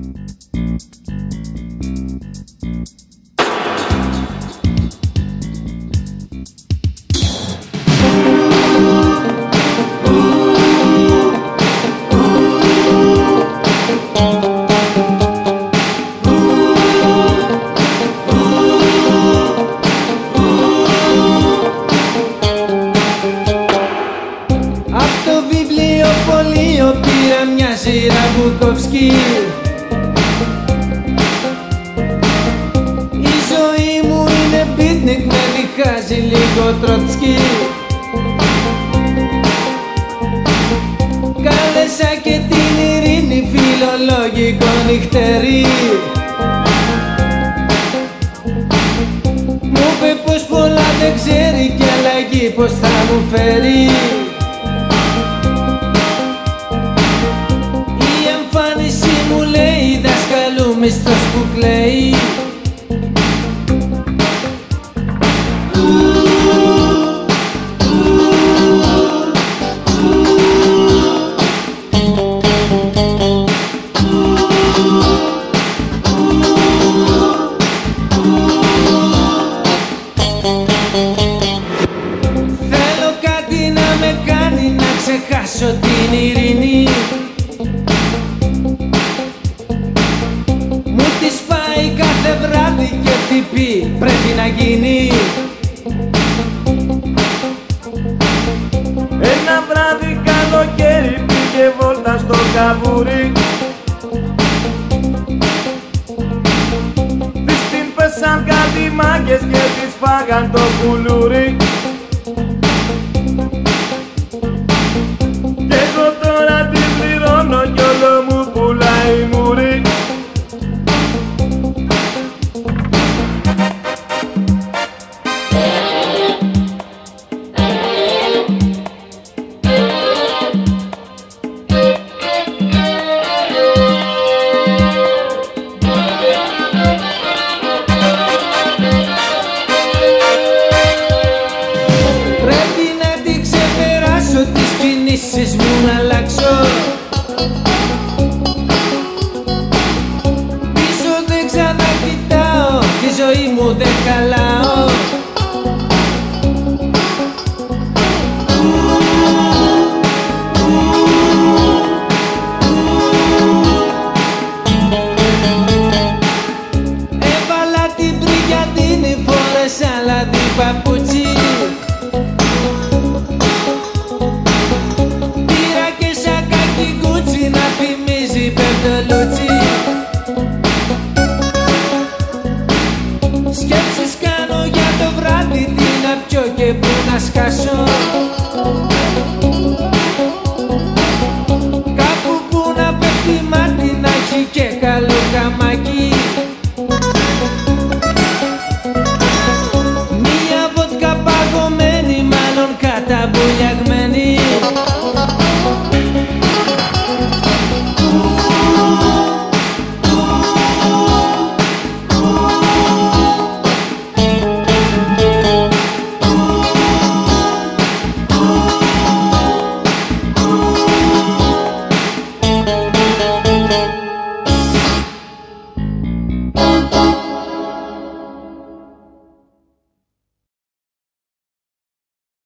Πήρα μια σειρά Μπουκοφσκή. Η ζωή μου είναι πίτνικ, με διχάζει λίγο Τροτσκί. Κάλεσα και την Ειρήνη, φιλολόγικο νυχτερί. Μου είπε πως πολλά δεν ξέρει και αλλαγή πως θα μου φέρει. Μου λέει δασκαλού μισθός που κλαίει. Θέλω κάτι να με κάνει να ξεχάσω την ειρήνη. Κάθε βράδυ και τι πει πρέπει να γίνει. Ένα βράδυ καλοκαίρι πήγε βόλτα στο καβούρι. Της την πέσαν κάτι μάγκες και της φάγαν το κουλούρι. Κι εγώ τώρα την πληρώνω κι όλο μου πουλάει μουρί. Τις κινήσεις μου να αλλάξω. Πίσω δεν ξανακοιτάω, τη ζωή μου δεν χαλάω. Έβαλα την Μπριγιαντίνη, φόρεσα λαδί παπούτσι. Να θυμίζει Μπερτολούτσι. Σκέψεις κάνω για το βράδυ, τι να πιω και πού να σκάσω.